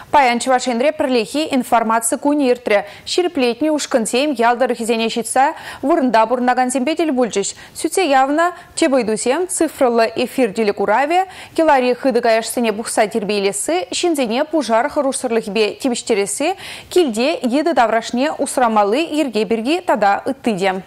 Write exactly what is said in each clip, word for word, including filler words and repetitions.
Паян Чувашенре прилихи информация куниртре. Ширеплетни ушкансем ялдар хизене щитса вурнда бурнаган семпетель бульчиш. Сюце явно чебайдусем цифрлы эфир делекураве, келари хыдыкаяшсене бухса тербейлесі, шинзене пужар харушсырлыхбе тибиштересі, килде еді даврашне усрамалы ергеберги тада ыттыдем.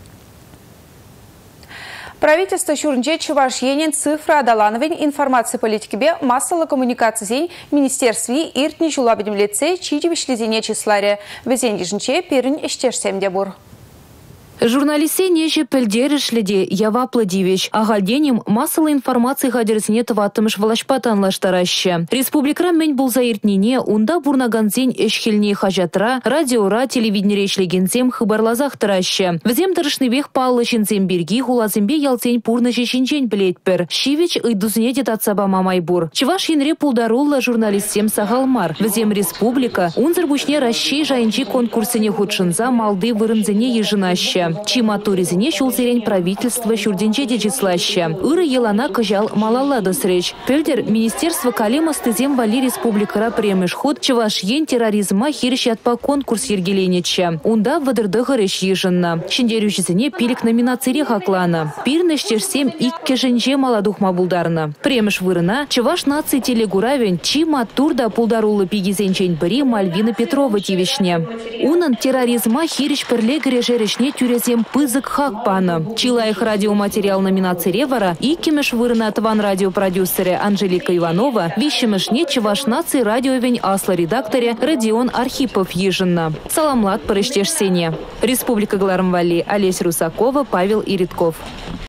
Правительство Шурнче Чувашьенен цифра адалановень информации политики массовой коммуникации министерстве иртни жулабедем лице чидивишлизине числаре. Везендижнче перин эштешсем дебур. Журналисты неже пельдерішліде яваплы дивеш. Ағалденем массовой информации хадерсіне тываттымыш валашпатанлаштараща. Республикра мен бұл заиртнене унда бурнаганзен эшхелне хажатра, радиора, телевиденерешлегензем хыбарлазақтыраща. Візем дырышныбех паллышынзем берги хулазембе ялтен пурныше шинчен білетпір. Шивич ыйдузне детатсаба мамайбур. Чываш енре пулдарулла журналистем сағалмар. Візем республика унзыр бушне расщей жайынчи конкурсыне худшынза малды вырынзене ежынаща. Чима туризине шулзерень правительства шурденче дечислаща. Иры елана кажал малалла досреч. Пельдер министерство калема стызем вали республикара премеш ход Чувашьен терроризма хирщат по конкурс ергеленеча. Унда вадырдыгырыш ежынна. Шиндерючизине пилик номинации хаклана. Пирнештешсем икке женже маладухма булдарна. Премеш вырына Чуваш нации телегуравен Чима турда пулдарулы пигизенчень бери Мальвина Петрова тивишне. Унан терроризма хирщ перлегре жерешне тюрезем пызык хакпана. Чилаих радиоматериал номинации Ревара и кемеш вырына тван радиопродюсере Анжелика Иванова, вищемешне Чуваш нации радиовень асла редакторе Родион Архипов ежинна. Саламлат парыштеш сене. Республика Гларамвали, Олесь Русакова, Павел Иритков.